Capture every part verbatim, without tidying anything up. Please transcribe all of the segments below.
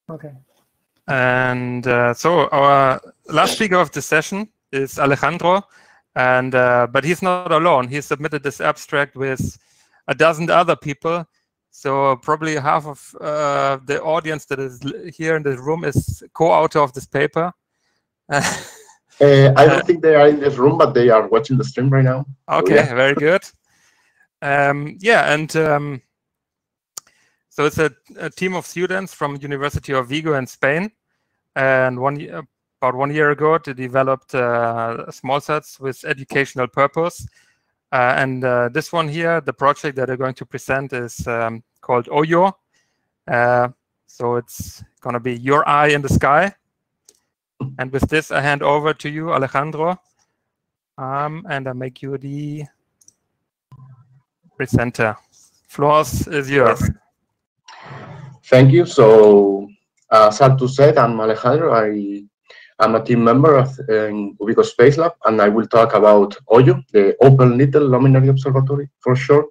Okay. And uh, so our last speaker of the session is Alejandro, and uh, but he's not alone. He submitted this abstract with a dozen other people. So probably half of uh, the audience that is here in this room is co-author of this paper. uh, I don't think they are in this room, but they are watching the stream right now. Okay, so, yeah. Very good. Um, yeah, and um, so it's a, a team of students from University of Vigo in Spain, and one about one year ago they developed uh, small sets with educational purpose. Uh, and uh, this one here, the project that they're going to present is um, called Oyo. Uh, so it's going to be your eye in the sky. And with this, I hand over to you, Alejandro. Um, and I make you the presenter. Floor is yours. Thank you. So, as Artur said, I'm Alejandro. I I'm a team member of um, Ubico Space Lab, and I will talk about Oyo, the Open Little Luminary Observatory for short.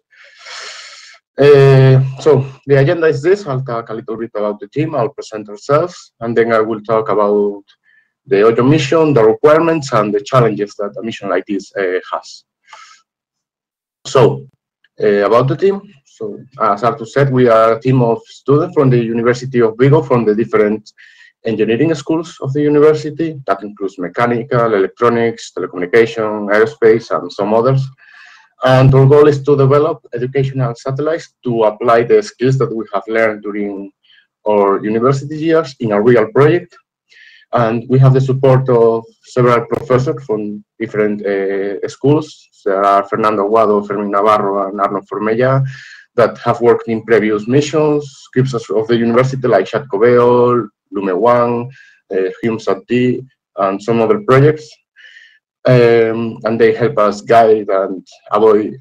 Uh, so the agenda is this. I'll talk a little bit about the team, I'll present ourselves, and then I will talk about the Oyo mission, the requirements, and the challenges that a mission like this uh, has. So uh, about the team. So as Artur said, we are a team of students from the University of Vigo, from the different engineering schools of the university. That includes mechanical, electronics, telecommunication, aerospace, and some others. And our goal is to develop educational satellites to apply the skills that we have learned during our university years in a real project. And we have the support of several professors from different uh, schools. There are Fernando Aguado, Fermín Navarro, and Arnold Formella that have worked in previous missions, groups of the university like Chatcoveo, Lume one, uh, HumeSat-D, and some other projects. Um, and they help us guide and avoid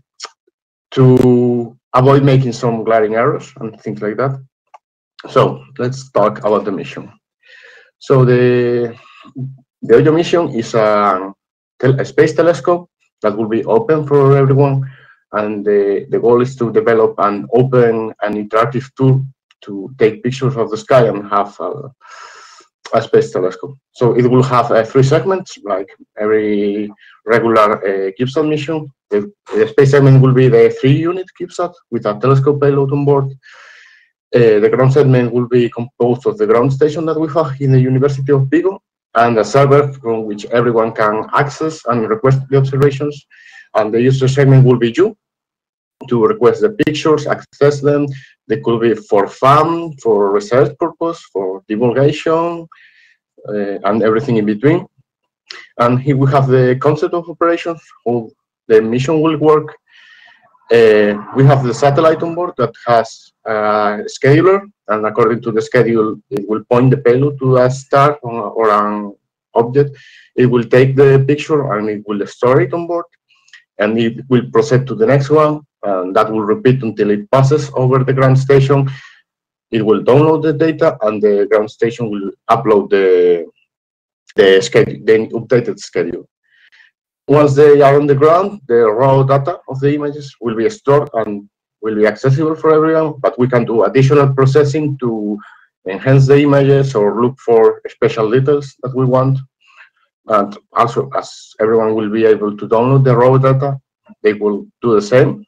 to avoid making some glaring errors and things like that. So let's talk about the mission. So the the Oyo mission is a, a space telescope that will be open for everyone, and the, the goal is to develop an open and interactive tool to take pictures of the sky and have a, a space telescope. So it will have uh, three segments, like every regular uh, CubeSat mission. The, the space segment will be the three-unit CubeSat with a telescope payload on board. Uh, the ground segment will be composed of the ground station that we have in the University of Vigo and a server from which everyone can access and request the observations. And the user segment will be you to request the pictures, access them. They could be for fun, for research purpose, for divulgation, uh, and everything in between. And here we have the concept of operations, how the mission will work. Uh, we have the satellite on board that has a scheduler, and according to the schedule, it will point the payload to a star or, or an object. It will take the picture and it will store it on board, and it will proceed to the next one, and that will repeat until it passes over the ground station. It will download the data, and the ground station will upload the the schedule, the updated schedule. Once they are on the ground, the raw data of the images will be stored and will be accessible for everyone, but we can do additional processing to enhance the images or look for special details that we want. And also, as everyone will be able to download the raw data, they will do the same.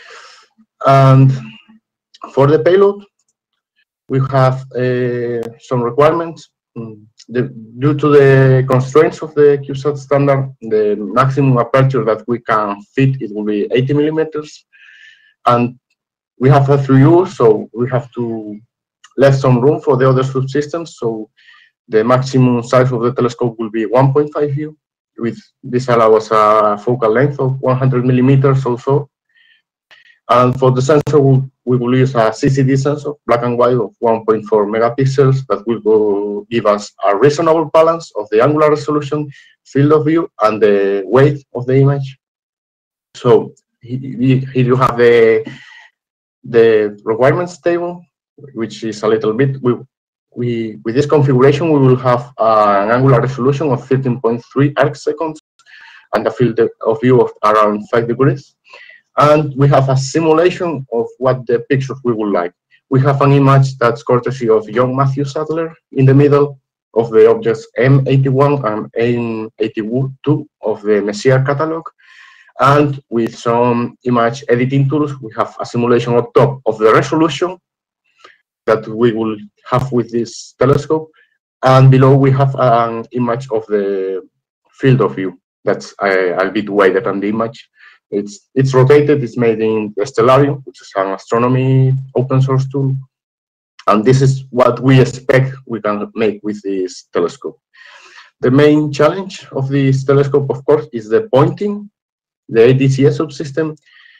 And for the payload, we have uh, some requirements. The, due to the constraints of the CubeSat standard, the maximum aperture that we can fit, it will be eighty millimeters. And we have a three U, so we have to leave some room for the other subsystems. So the maximum size of the telescope will be one point five U. With this allows a focal length of one hundred millimeters or so. And for the sensor, we will use a C C D sensor, black and white, of one point four megapixels that will go give us a reasonable balance of the angular resolution, field of view, and the weight of the image. So here you have the, the requirements table, which is a little bit, we, we with this configuration, we will have an angular resolution of fifteen point three arc seconds and a field of view of around five degrees. And we have a simulation of what the pictures we would like. We have an image that's courtesy of John Matthew Sadler in the middle of the objects M eighty-one and M eighty-two of the Messier catalog. And with some image editing tools, we have a simulation on top of the resolution that we will have with this telescope. And below we have an image of the field of view. That's a, a bit wider than the image. It's, it's rotated, it's made in Stellarium, which is an astronomy open source tool. And this is what we expect we can make with this telescope. The main challenge of this telescope, of course, is the pointing, the A D C S subsystem.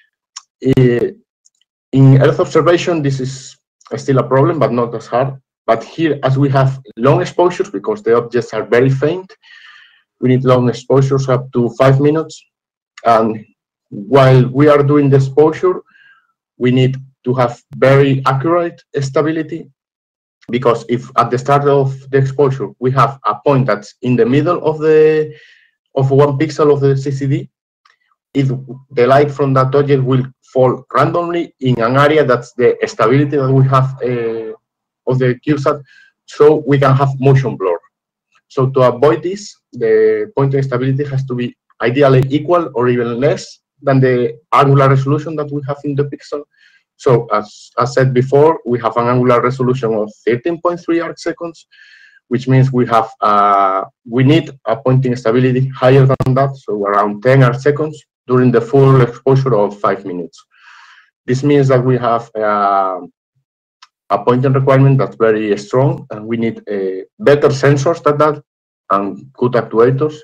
In Earth observation, this is still a problem, but not as hard. But here, as we have long exposures, because the objects are very faint, we need long exposures up to five minutes. And while we are doing the exposure, we need to have very accurate stability, because if at the start of the exposure we have a point that's in the middle of the of one pixel of the C C D, if the light from that object will fall randomly in an area that's the stability that we have uh, of the CubeSat, so we can have motion blur. So to avoid this, the pointing stability has to be ideally equal or even less than the angular resolution that we have in the pixel. So as I said before, we have an angular resolution of thirteen point three arc seconds, which means we have uh, we need a pointing stability higher than that, so around ten arc seconds during the full exposure of five minutes. This means that we have uh, a pointing requirement that's very strong, and we need uh, better sensors than that and good actuators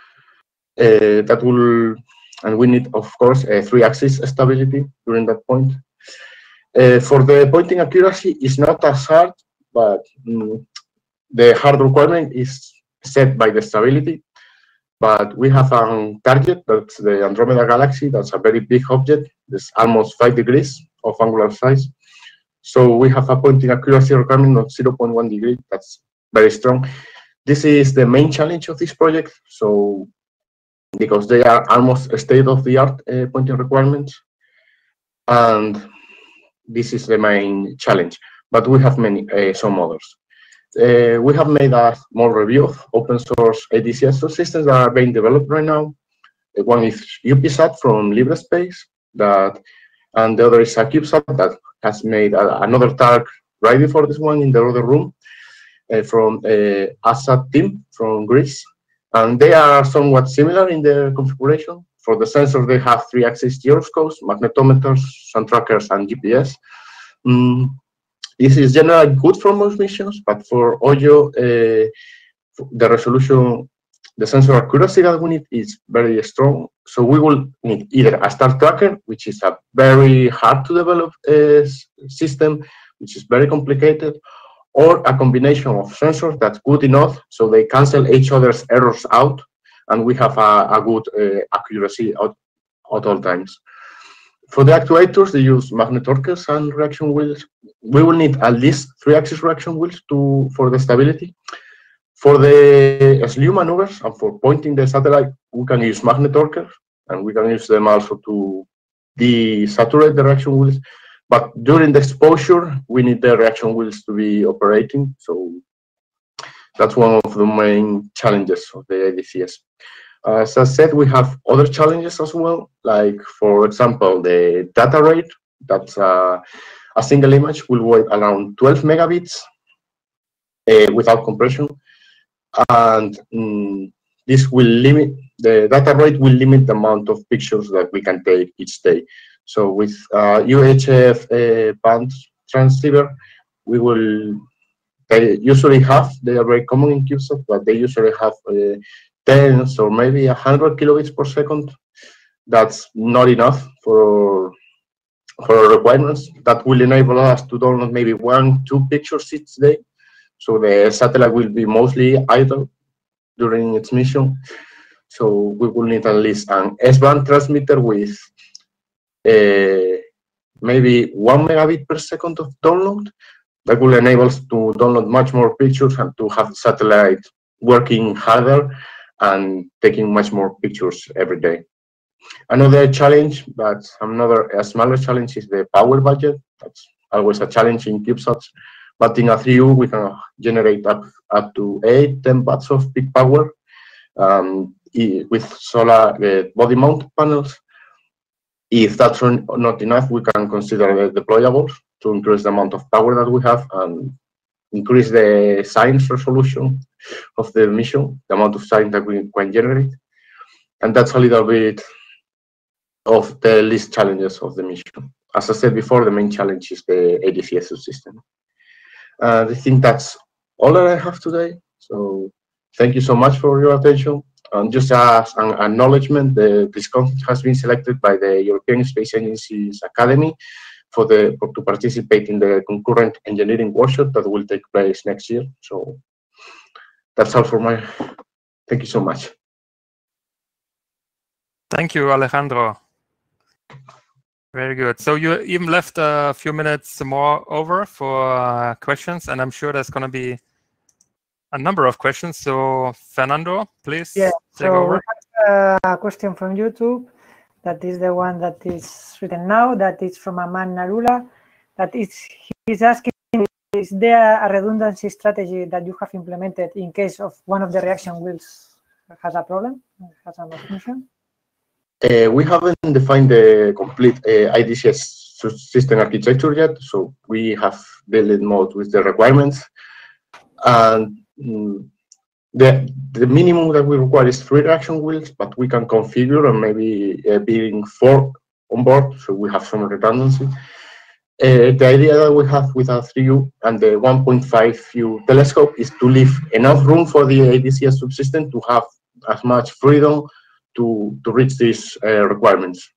uh, that will, and we need, of course, a three-axis stability during that point. Uh, for the pointing accuracy, it's not as hard, but um, the hard requirement is set by the stability. But we have a target, that's the Andromeda Galaxy. That's a very big object. It's almost five degrees of angular size. So we have a pointing accuracy requirement of zero point one degree. That's very strong. This is the main challenge of this project. So because they are almost state-of-the-art uh, pointing requirements. And this is the main challenge, but we have many, uh, some others. Uh, we have made a small review of open source A D C S systems that are being developed right now. Uh, one is UPSat from LibreSpace, that, and the other is a CubeSat that has made a, another talk right before this one in the other room uh, from uh, ASAT team from Greece. And they are somewhat similar in their configuration. For the sensors, they have three-axis gyroscopes, magnetometers, sun trackers, and G P S. Mm, this is generally good for most missions, but for O J O, uh, the resolution, the sensor accuracy that we need is very strong. So we will need either a star tracker, which is a very hard to develop uh, system, which is very complicated, or a combination of sensors that's good enough so they cancel each other's errors out, and we have a, a good uh, accuracy at, at all times. For the actuators, they use magnetorquers and reaction wheels. We will need at least three-axis reaction wheels to for the stability. For the S L U maneuvers and for pointing the satellite, we can use magnetorquers, and we can use them also to desaturate the reaction wheels. But during the exposure, we need the reaction wheels to be operating. So that's one of the main challenges of the A D C S. Uh, as I said, we have other challenges as well, like, for example, the data rate. That's uh, a single image will weigh around twelve megabits uh, without compression. And um, this will limit, the data rate will limit the amount of pictures that we can take each day. So with uh, U H F uh, band transceiver, we will, they usually have, they are very common in CubeSat, but they usually have uh, tens or maybe one hundred kilobits per second. That's not enough for, for our requirements. That will enable us to download maybe one, two pictures each day. So the satellite will be mostly idle during its mission. So we will need at least an S-band transmitter with uh, maybe one megabit per second of download. That will enable us to download much more pictures and to have the satellite working harder and taking much more pictures every day. Another challenge, but another a smaller challenge, is the power budget. That's always a challenge in CubeSats. But in a three U, we can generate up, up to eight, ten watts of peak power um, with solar uh, body mount panels. If that's not enough, we can consider the deployables to increase the amount of power that we have and increase the science resolution of the mission, the amount of science that we can generate. And that's a little bit of the least challenges of the mission. As I said before, the main challenge is the A D C S subsystem. Uh, I think that's all that I have today. So thank you so much for your attention. And just as an acknowledgement, the, this conference has been selected by the European Space Agency's Academy for the to participate in the concurrent engineering workshop that will take place next year. So that's all for my. Thank you so much. Thank you, Alejandro. Very good. So you even left a few minutes more over for uh, questions, and I'm sure there's going to be a number of questions. So Fernando, please yeah, take so over. We have a question from YouTube. That is the one that is written now. That is from Aman Narula. That is, he's asking, is there a redundancy strategy that you have implemented in case of one of the reaction wheels has a problem, has a malfunction? Uh, we haven't defined the complete uh, I D C S system architecture yet, so we have built mode with the requirements. And mm, the the minimum that we require is three reaction wheels, but we can configure and maybe uh, being four on board, so we have some redundancy. Uh, the idea that we have with our three U and the one point five U telescope is to leave enough room for the A D C S subsystem to have as much freedom to, to reach these uh, requirements.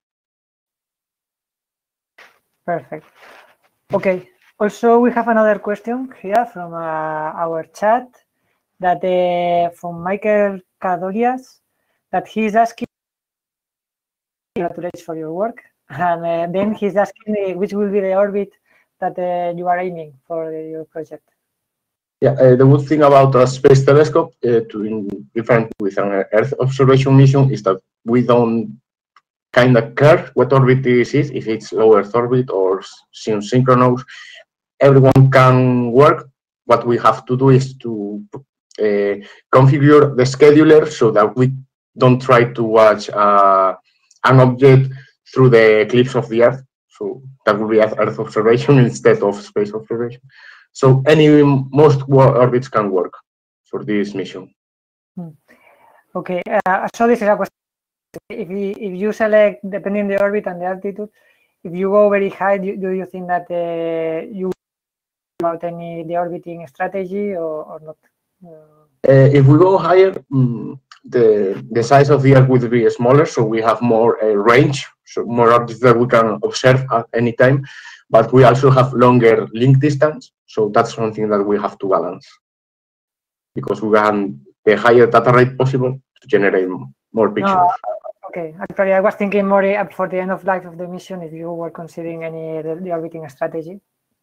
Perfect. Okay. Also, we have another question here from uh, our chat that uh, from Michael Cadolias, that he's asking, congratulations for your work. And uh, then he's asking uh, which will be the orbit that uh, you are aiming for uh, your project. Yeah, uh, the good thing about a space telescope, uh, to in different with an Earth observation mission, is that we don't kind of care what orbit this is, if it's low Earth orbit or synchronous. Everyone can work. What we have to do is to uh, configure the scheduler so that we don't try to watch uh, an object through the eclipse of the Earth. So that will be Earth observation instead of space observation. So any most orbits can work for this mission. Okay, uh, so this is a question. If you, if you select, depending on the orbit and the altitude, if you go very high, do, do you think that uh, you about any the orbiting strategy or, or not? Uh, uh, if we go higher, um, the the size of the Earth will be smaller, so we have more uh, range, so more objects that we can observe at any time. But we also have longer link distance, so that's something that we have to balance, because we want the higher data rate possible to generate more pictures. No, okay, actually, I was thinking more uh, for the end of life of the mission, if you were considering any the, the orbiting strategy.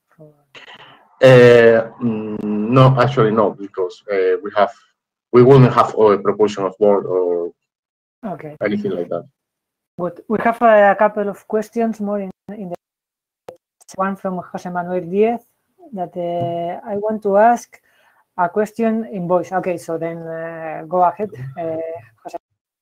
Uh, no, actually no, because uh, we have we wouldn't have a propulsion of board or okay. anything like that. Good. We have a, a couple of questions more in, in the one from Jose Manuel Diez that uh, I want to ask a question in voice. Okay, so then uh, go ahead, uh, Jose.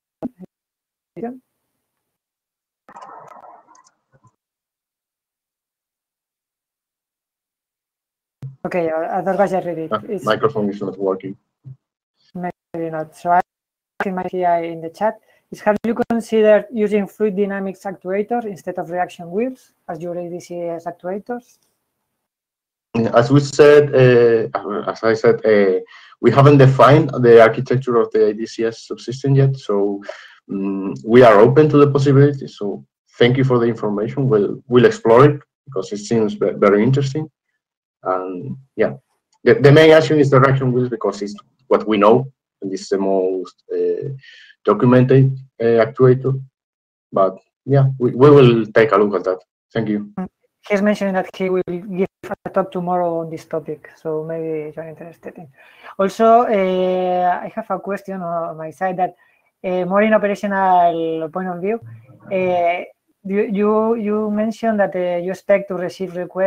Okay, otherwise I read it. Ah, it's, microphone is not working. Maybe not. So I in my in the chat is, have you considered using fluid dynamics actuators instead of reaction wheels as your A D C S actuators? As we said, uh, as I said, uh, we haven't defined the architecture of the A D C S subsystem yet, so um, we are open to the possibility. So thank you for the information. We'll we'll explore it because it seems very interesting. And yeah, the, the main action is the reaction wheels because it's what we know and it's the most uh, documented uh, actuator. But yeah, we, we will take a look at that. Thank you. He's mentioning that he will give a talk tomorrow on this topic, so maybe you're interested in. Also, uh, I have a question on my side that uh, more in operational point of view. Uh, you, you you mentioned that uh, you expect to receive requests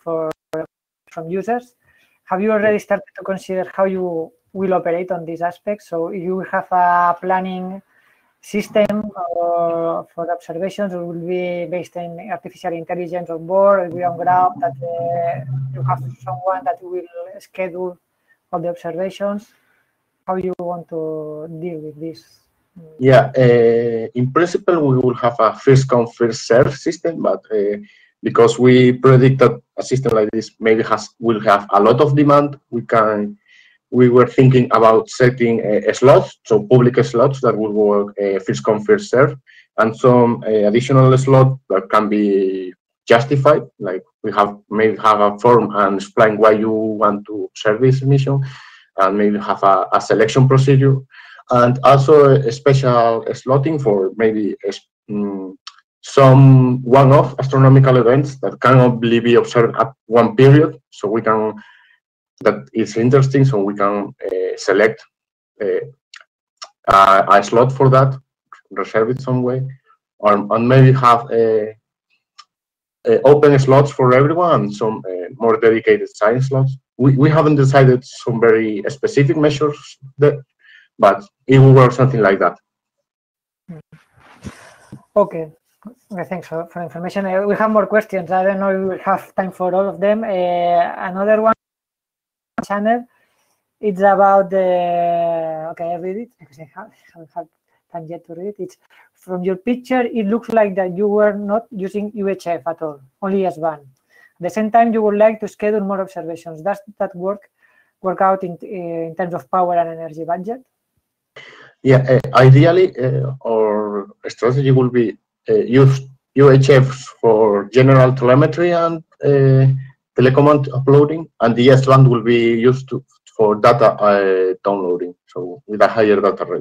for from users. Have you already started to consider how you will operate on these aspects? So you have a planning system or for observations, or will be based on artificial intelligence on board, or will be on ground, that uh, you have someone that will schedule all the observations? How you want to deal with this? Yeah, uh, in principle, we will have a first come, first serve system, but uh, because we predict that a system like this maybe has will have a lot of demand, we can we were thinking about setting uh, slots, so public slots that will work uh, first come, first serve, and some uh, additional slot that can be justified, like we have maybe have a form and explain why you want to serve this mission, and maybe have a, a selection procedure, and also a special slotting for maybe um, some one-off astronomical events that cannot be observed at one period, so we can that is interesting, so we can uh, select uh, a, a slot for that, reserve it some way, or and maybe have a, a open slots for everyone and some uh, more dedicated science slots. We we haven't decided some very specific measures there, but it will work something like that. Okay. Thanks for, for information. Uh, we have more questions. I don't know if we will have time for all of them. Uh, another one channel. It's about the. Okay, I read it because I have, haven't had time yet to read it. It's from your picture. It looks like that you were not using U H F at all, only S band. At the same time, you would like to schedule more observations. Does that work work out in in terms of power and energy budget? Yeah, uh, ideally, uh, our strategy will be uh, use U H Fs for general telemetry and uh, telecommand uploading, and the S band will be used to, for data uh, downloading, so with a higher data rate.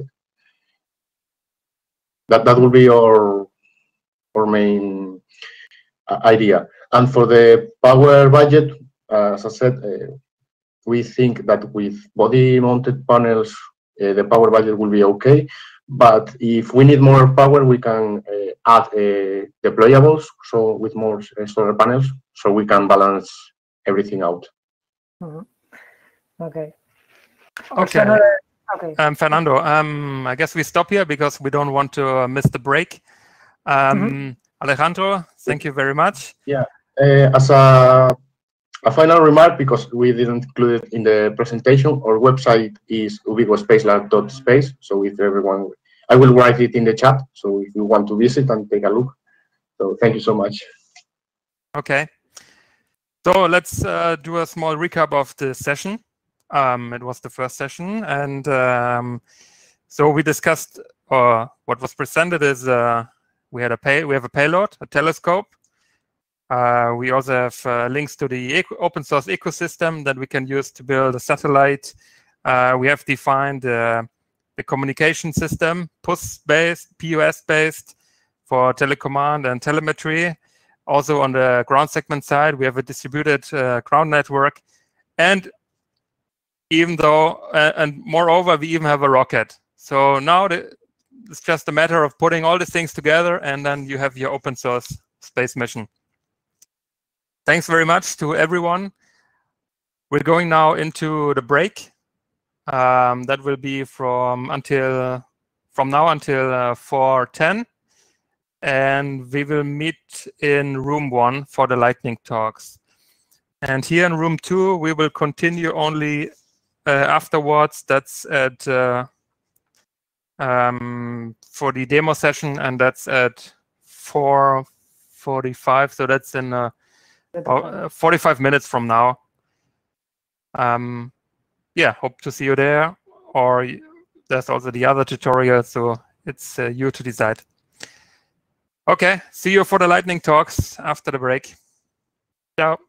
That that will be our our main uh, idea. And for the power budget, uh, as I said, uh, we think that with body-mounted panels, uh, the power budget will be okay. But if we need more power, we can uh, add uh, deployables, so with more uh, solar panels, so we can balance everything out. Mm-hmm. Okay. Okay. Another, okay. Um, Fernando, um, I guess we stop here because we don't want to uh, miss the break. Um, mm-hmm. Alejandro, thank you very much. Yeah. Uh, as a, a final remark, because we didn't include it in the presentation, our website is ubiquospacelab dot space. So if everyone, I will write it in the chat. So if you want to visit and take a look. So thank you so much. Okay. So let's uh, do a small recap of the session. Um, it was the first session, and um, so we discussed, or uh, what was presented is uh, we had a pay, we have a payload, a telescope. Uh, we also have uh, links to the open source ecosystem that we can use to build a satellite. Uh, we have defined uh, the communication system, P U S-based, P U S-based for telecommand and telemetry. Also on the ground segment side, we have a distributed uh, ground network. And even though, uh, and moreover, we even have a rocket. So now the, it's just a matter of putting all these things together, and then you have your open source space mission. Thanks very much to everyone. We're going now into the break. Um, that will be from until from now until uh, four ten, and we will meet in room one for the lightning talks. And here in room two, we will continue only uh, afterwards. That's at uh, um, for the demo session, and that's at four forty-five. So that's in uh, about forty-five minutes from now. Um, yeah, hope to see you there. Or there's also the other tutorial, so it's uh, you to decide. Okay, see you for the lightning talks after the break. Ciao.